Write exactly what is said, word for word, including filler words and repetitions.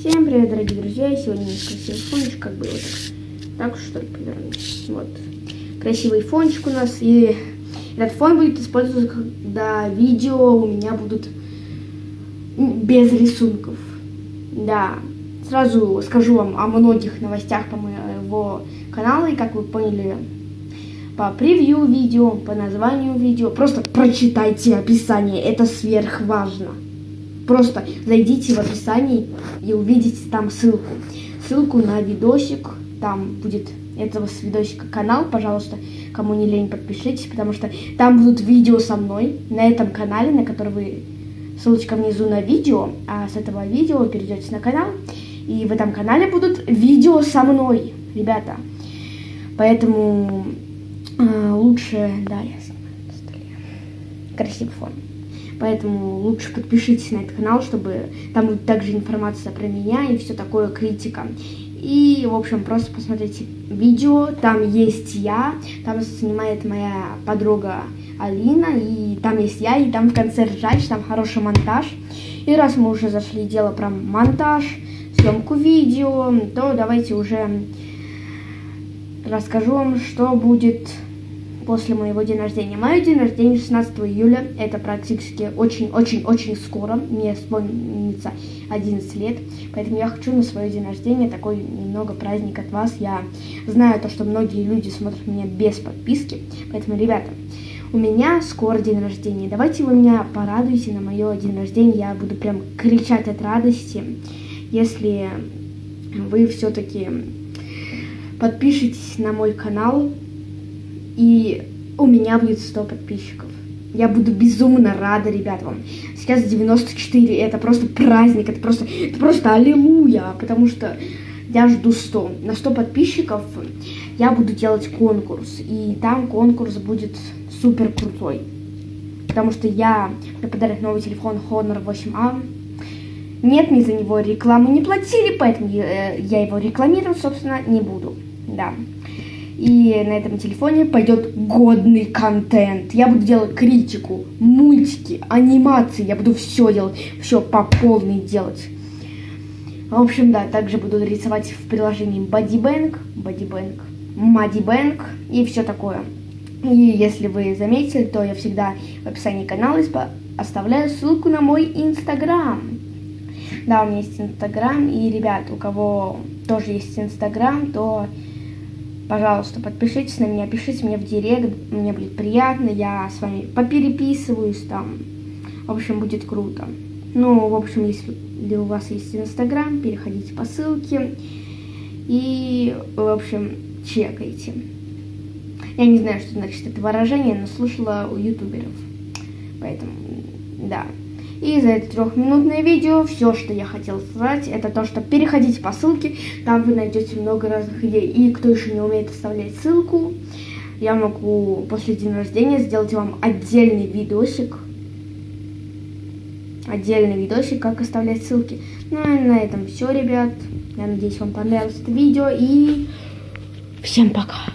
Всем привет, дорогие друзья! Сегодня у нас красивый фончик, как бы вот так, так что ли, повернуть. Вот. Красивый фончик у нас, и этот фон будет использоваться, когда видео у меня будут без рисунков. Да, сразу скажу вам о многих новостях по моего канала, и как вы поняли по превью видео, по названию видео, просто прочитайте описание, это сверхважно. Просто зайдите в описание и увидите там ссылку. Ссылку на видосик, там будет этого с видосика канал, пожалуйста, кому не лень, подпишитесь, потому что там будут видео со мной на этом канале, на который вы, ссылочка внизу на видео, а с этого видео вы перейдете на канал, и в этом канале будут видео со мной, ребята. Поэтому э, лучше, да, я снимаю на столе, красивый фон. Поэтому лучше подпишитесь на этот канал, чтобы там будет также информация про меня и все такое, критика. И, в общем, просто посмотрите видео, там есть я, там снимает моя подруга Алина, и там есть я, и там в конце ржач, там хороший монтаж. И раз мы уже зашли в дело про монтаж, съемку видео, то давайте уже расскажу вам, что будет после моего дня рождения. Мое день рождения шестнадцатого июля, это практически очень-очень-очень скоро, мне исполнится одиннадцать лет, поэтому я хочу на свое день рождения такой немного праздник от вас. Я знаю то, что многие люди смотрят меня без подписки, поэтому, ребята, у меня скоро день рождения, давайте вы меня порадуете на мое день рождения, я буду прям кричать от радости, если вы все-таки подпишитесь на мой канал, и у меня будет сто подписчиков. Я буду безумно рада, ребята, вам. Сейчас девяносто четыре, это просто праздник, это просто, это просто аллилуйя, потому что я жду сто. На сто подписчиков я буду делать конкурс, и там конкурс будет супер крутой. Потому что я мне подарят новый телефон Honor восемь а. Нет, мне за него рекламу не платили, поэтому я, я его рекламировать, собственно, не буду. Да. И на этом телефоне пойдет годный контент. Я буду делать критику, мультики, анимации. Я буду все делать, все по полной делать. В общем, да, также буду рисовать в приложении Bodybank, Bodybank, Maddybank и все такое. И если вы заметили, то я всегда в описании канала оставляю ссылку на мой Инстаграм. Да, у меня есть Инстаграм, и, ребят, у кого тоже есть Инстаграм, то пожалуйста, подпишитесь на меня, пишите мне в директ, мне будет приятно, я с вами попереписываюсь там, в общем, будет круто. Ну, в общем, если у вас есть Инстаграм, переходите по ссылке и, в общем, чекайте. Я не знаю, что значит это выражение, но слышала у ютуберов, поэтому, да. И за это трехминутное видео все, что я хотела сказать, это то, что переходите по ссылке, там вы найдете много разных идей. И кто еще не умеет оставлять ссылку, я могу после дня рождения сделать вам отдельный видосик. Отдельный видосик, как оставлять ссылки. Ну и на этом все, ребят. Я надеюсь, вам понравилось это видео. И всем пока.